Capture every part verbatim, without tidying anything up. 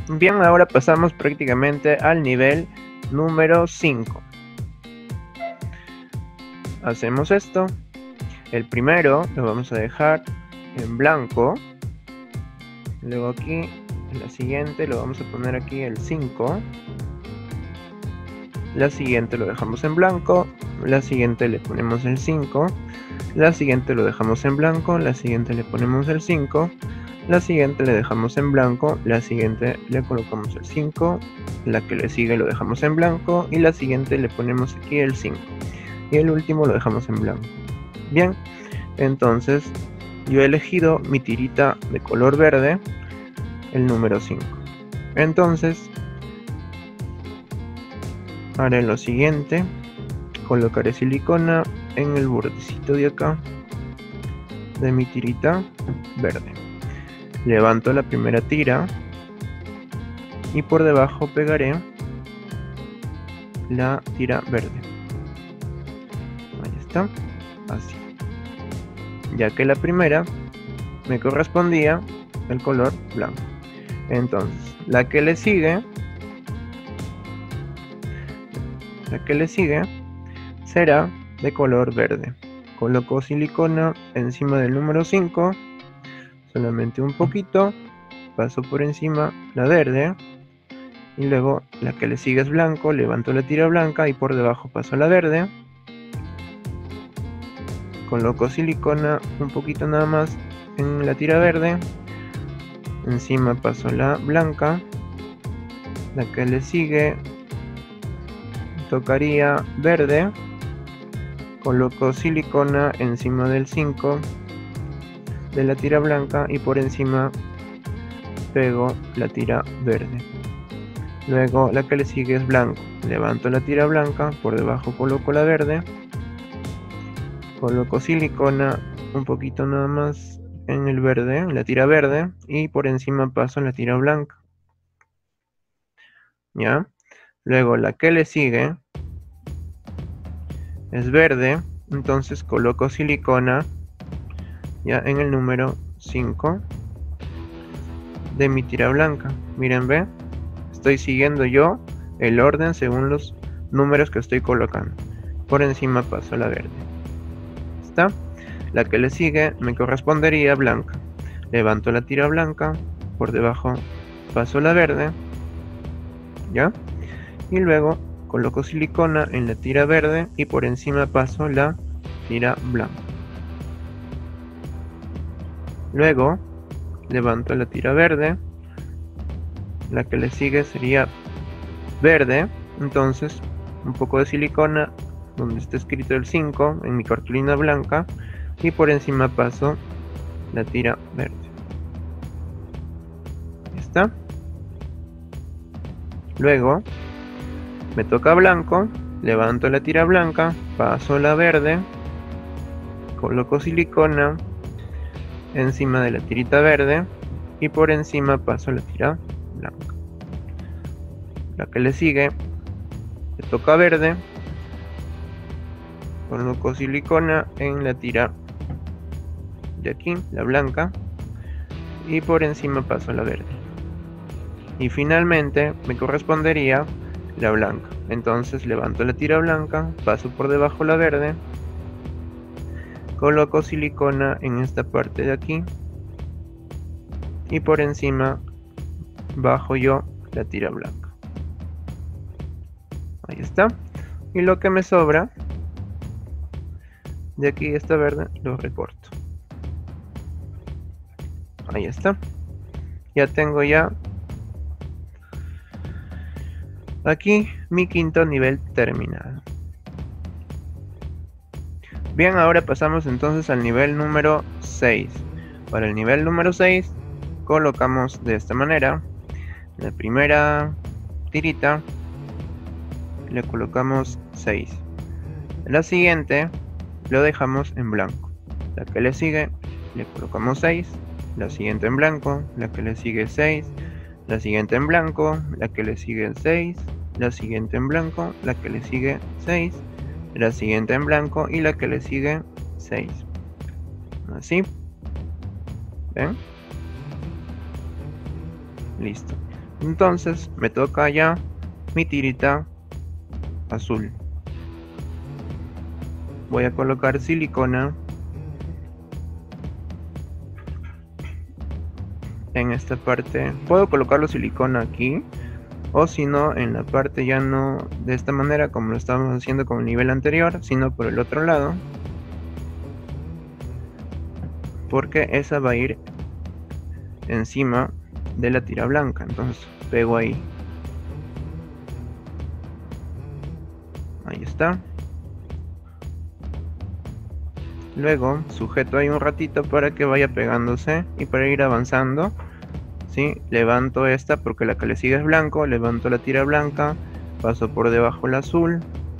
Bien, ahora pasamos prácticamente al nivel número cinco. Hacemos esto. El primero lo vamos a dejar en blanco. Luego aquí, en la siguiente, lo vamos a poner aquí el cinco. La siguiente lo dejamos en blanco. La siguiente le ponemos el cinco. La siguiente lo dejamos en blanco. La siguiente le ponemos el cinco. La siguiente le dejamos en blanco. La siguiente le colocamos el cinco. La que le sigue lo dejamos en blanco. Y la siguiente le ponemos aquí el cinco. Y el último lo dejamos en blanco. Bien, entonces yo he elegido mi tirita de color verde, el número cinco. Entonces haré lo siguiente. Colocaré silicona en el bordecito de acá de mi tirita verde. Levanto la primera tira y por debajo pegaré la tira verde. Ahí está, así. Ya que la primera me correspondía el color blanco. Entonces, la que le sigue, la que le sigue será de color verde. Coloco silicona encima del número cinco, solamente un poquito, paso por encima la verde y luego la que le sigue es blanco, levanto la tira blanca y por debajo paso la verde. Coloco silicona un poquito nada más en la tira verde, encima paso la blanca, la que le sigue tocaría verde, coloco silicona encima del cinco de la tira blanca y por encima pego la tira verde. Luego la que le sigue es blanco, levanto la tira blanca, por debajo coloco la verde, coloco silicona un poquito nada más en el verde, en la tira verde, y por encima paso la tira blanca. ¿Ya? Luego la que le sigue es verde, entonces coloco silicona ya en el número cinco de mi tira blanca. Miren, ve, estoy siguiendo yo el orden según los números que estoy colocando. Por encima paso la verde. ¿Está? La que le sigue me correspondería blanca. Levanto la tira blanca, por debajo paso la verde, ¿ya? Y luego coloco silicona en la tira verde y por encima paso la tira blanca. Luego levanto la tira verde, la que le sigue sería verde, entonces un poco de silicona donde está escrito el cinco en mi cartulina blanca y por encima paso la tira verde. ¿Está? Luego me toca blanco, levanto la tira blanca, paso la verde, coloco silicona encima de la tirita verde y por encima paso la tira blanca. La que le sigue me toca verde, coloco silicona en la tira de aquí, la blanca, y por encima paso la verde. Y finalmente me correspondería la blanca. Entonces levanto la tira blanca, paso por debajo la verde, coloco silicona en esta parte de aquí y por encima bajo yo la tira blanca. Ahí está. Y lo que me sobra de aquí, esta verde, lo recorto. Ahí está. Ya tengo ya aquí mi quinto nivel terminado. Bien, ahora pasamos entonces al nivel número seis. Para el nivel número seis colocamos de esta manera. La primera tirita le colocamos seis. La siguiente lo dejamos en blanco. La que le sigue le colocamos seis. La siguiente en blanco. La que le sigue seis. La siguiente en blanco. La que le sigue seis. La siguiente en blanco. La que le sigue seis. La siguiente en blanco y la que le sigue seis. Así. ¿Ven? Listo. Entonces me toca ya mi tirita azul. Voy a colocar silicona en esta parte. Puedo colocarlo silicona aquí, o si no en la parte ya no de esta manera como lo estábamos haciendo con el nivel anterior, sino por el otro lado, porque esa va a ir encima de la tira blanca. Entonces pego ahí, ahí está. Luego sujeto ahí un ratito para que vaya pegándose y para ir avanzando, ¿sí? Levanto esta porque la que le sigue es blanco, levanto la tira blanca, paso por debajo el azul,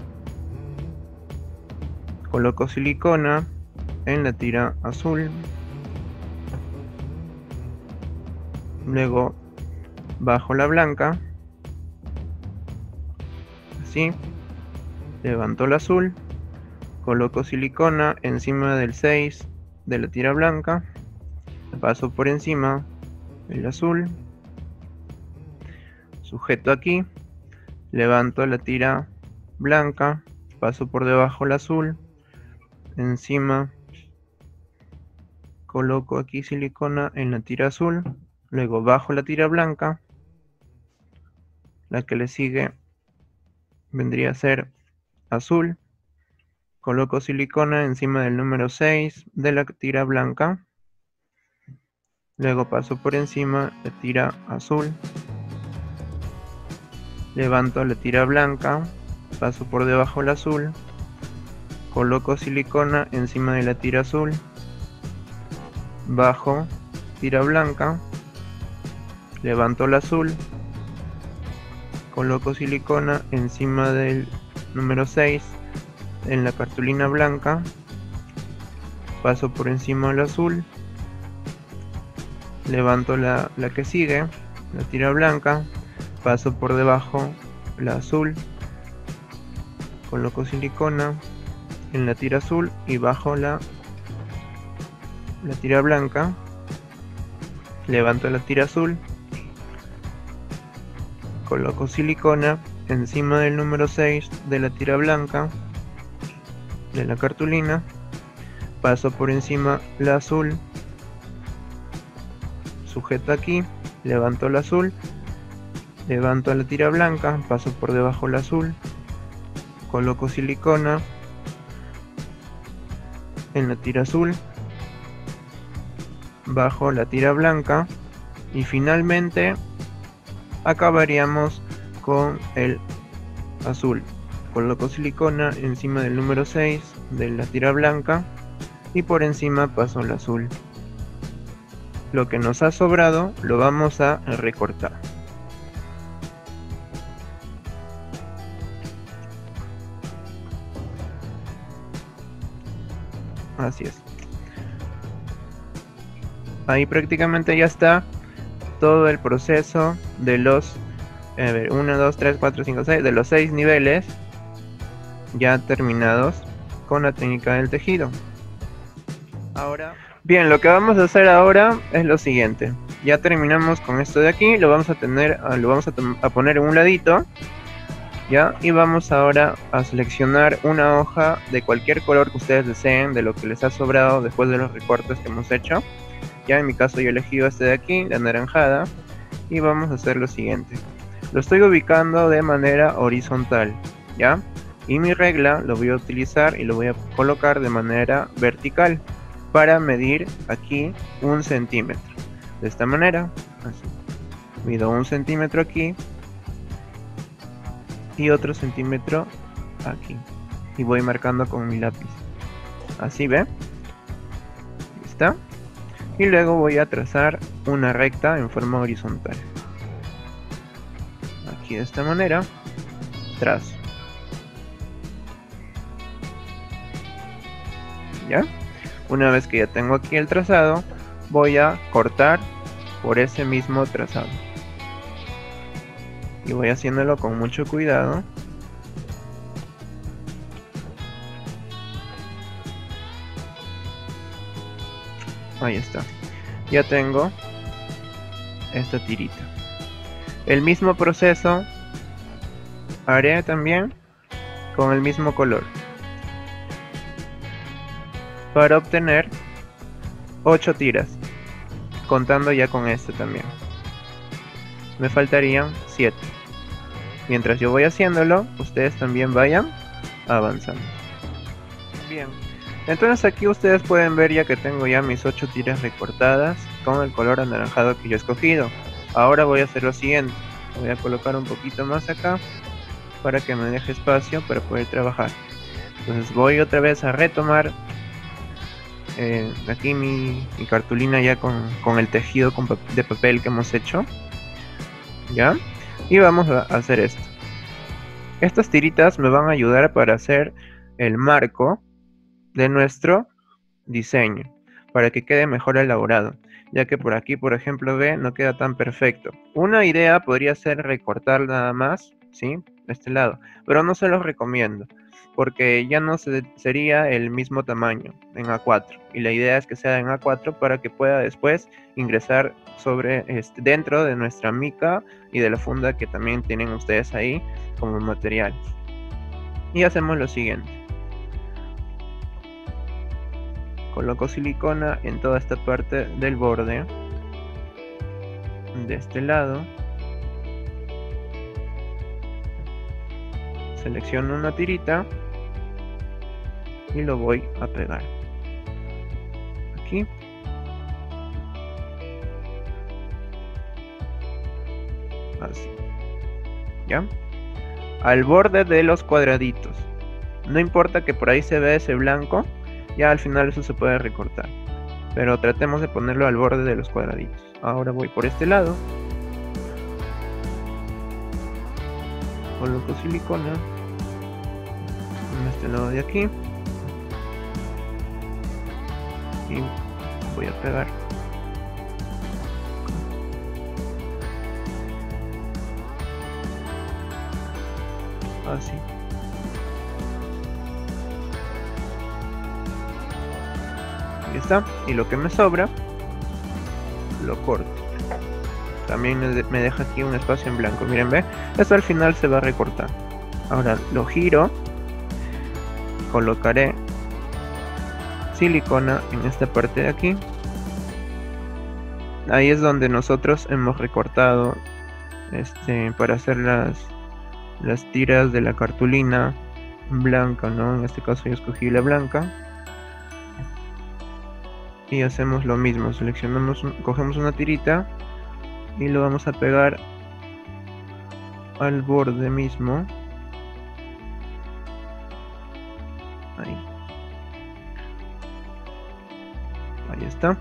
coloco silicona en la tira azul, luego bajo la blanca, así, levanto el azul, coloco silicona encima del seis de la tira blanca, paso por encima el azul, sujeto aquí, levanto la tira blanca, paso por debajo el azul, encima coloco aquí silicona en la tira azul, luego bajo la tira blanca, la que le sigue vendría a ser azul, coloco silicona encima del número seis de la tira blanca, luego paso por encima la tira azul, levanto la tira blanca, paso por debajo el azul, coloco silicona encima de la tira azul, bajo tira blanca, levanto el azul, coloco silicona encima del número seis en la cartulina blanca, paso por encima del azul, levanto la, la que sigue, la tira blanca, paso por debajo la azul, coloco silicona en la tira azul y bajo la, la tira blanca, levanto la tira azul, coloco silicona encima del número seis de la tira blanca de la cartulina, paso por encima la azul, sujeto aquí, levanto el azul, levanto la tira blanca, paso por debajo el azul, coloco silicona en la tira azul, bajo la tira blanca y finalmente acabaríamos con el azul. Coloco silicona encima del número seis de la tira blanca y por encima paso el azul. Lo que nos ha sobrado lo vamos a recortar. Así es. Ahí prácticamente ya está todo el proceso de los a ver, uno, dos, tres, cuatro, cinco, seis, de los seis niveles ya terminados con la técnica del tejido. Ahora, bien, lo que vamos a hacer ahora es lo siguiente. Ya terminamos con esto de aquí, lo vamos a tener, lo vamos a, a poner en un ladito, ya, y vamos ahora a seleccionar una hoja de cualquier color que ustedes deseen, de lo que les ha sobrado después de los recortes que hemos hecho. Ya en mi caso yo he elegido este de aquí, la anaranjada, y vamos a hacer lo siguiente. Lo estoy ubicando de manera horizontal, ¿ya? Y mi regla lo voy a utilizar y lo voy a colocar de manera vertical para medir aquí un centímetro. De esta manera, así. Mido un centímetro aquí y otro centímetro aquí. Y voy marcando con mi lápiz. Así, ¿ve? ¿Está? Y luego voy a trazar una recta en forma horizontal. Aquí de esta manera trazo. ¿Ya? Una vez que ya tengo aquí el trazado, voy a cortar por ese mismo trazado. Y voy haciéndolo con mucho cuidado. Ahí está. Ya tengo esta tirita. El mismo proceso haré también con el mismo color para obtener ocho tiras, contando ya con este también. Me faltarían siete. Mientras yo voy haciéndolo, ustedes también vayan avanzando. Bien, entonces aquí ustedes pueden ver ya que tengo ya mis ocho tiras recortadas con el color anaranjado que yo he escogido. Ahora voy a hacer lo siguiente. Voy a colocar un poquito más acá para que me deje espacio para poder trabajar. Entonces voy otra vez a retomar eh, aquí mi, mi cartulina ya con, con el tejido con de papel que hemos hecho. ¿Ya? Y vamos a hacer esto. Estas tiritas me van a ayudar para hacer el marco de nuestro diseño, para que quede mejor elaborado, ya que por aquí, por ejemplo, ve, no queda tan perfecto. Una idea podría ser recortar nada más, ¿sí? Este lado, pero no se los recomiendo, porque ya no se, sería el mismo tamaño en A cuatro, y la idea es que sea en A cuatro para que pueda después ingresar sobre este, dentro de nuestra mica y de la funda que también tienen ustedes ahí como material. Y hacemos lo siguiente. Coloco silicona en toda esta parte del borde de este lado. Selecciono una tirita y lo voy a pegar aquí. Así. ¿Ya? Al borde de los cuadraditos. No importa que por ahí se vea ese blanco, ya al final eso se puede recortar, pero tratemos de ponerlo al borde de los cuadraditos. Ahora voy por este lado, coloco silicona en este lado de aquí y voy a pegar. Así. Ahí está. Y lo que me sobra lo corto. También me deja aquí un espacio en blanco. Miren, ve, esto al final se va a recortar. Ahora lo giro. Colocaré silicona en esta parte de aquí. Ahí es donde nosotros hemos recortado este para hacer las las tiras de la cartulina blanca, ¿no? En este caso yo escogí la blanca. Y hacemos lo mismo, seleccionamos, cogemos una tirita y lo vamos a pegar al borde mismo. Ahí. Ahí está.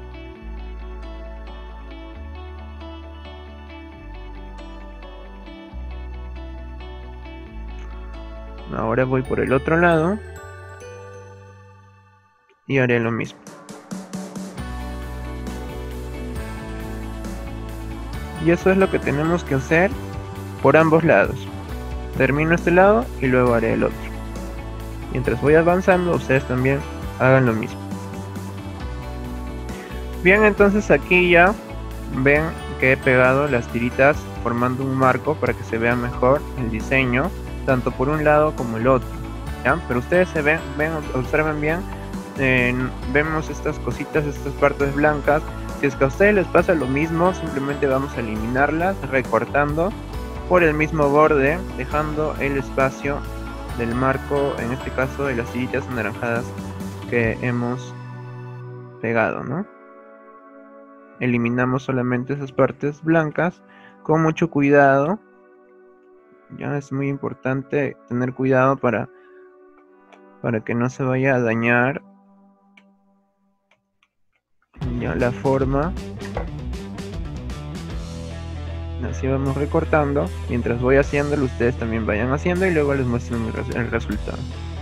Ahora voy por el otro lado y haré lo mismo. Y eso es lo que tenemos que hacer por ambos lados. Termino este lado y luego haré el otro. Mientras voy avanzando, ustedes también hagan lo mismo. Bien, entonces aquí ya ven que he pegado las tiritas formando un marco para que se vea mejor el diseño, tanto por un lado como el otro, ¿ya? Pero ustedes se ven, ven observen bien, eh, vemos estas cositas, estas partes blancas. Si es que a ustedes les pasa lo mismo, simplemente vamos a eliminarlas recortando por el mismo borde, dejando el espacio del marco, en este caso de las tiritas anaranjadas que hemos pegado, ¿no? Eliminamos solamente esas partes blancas con mucho cuidado. Ya es muy importante tener cuidado para, para que no se vaya a dañar ya la forma. Así vamos recortando. Mientras voy haciéndolo, ustedes también vayan haciendo y luego les muestro el resultado.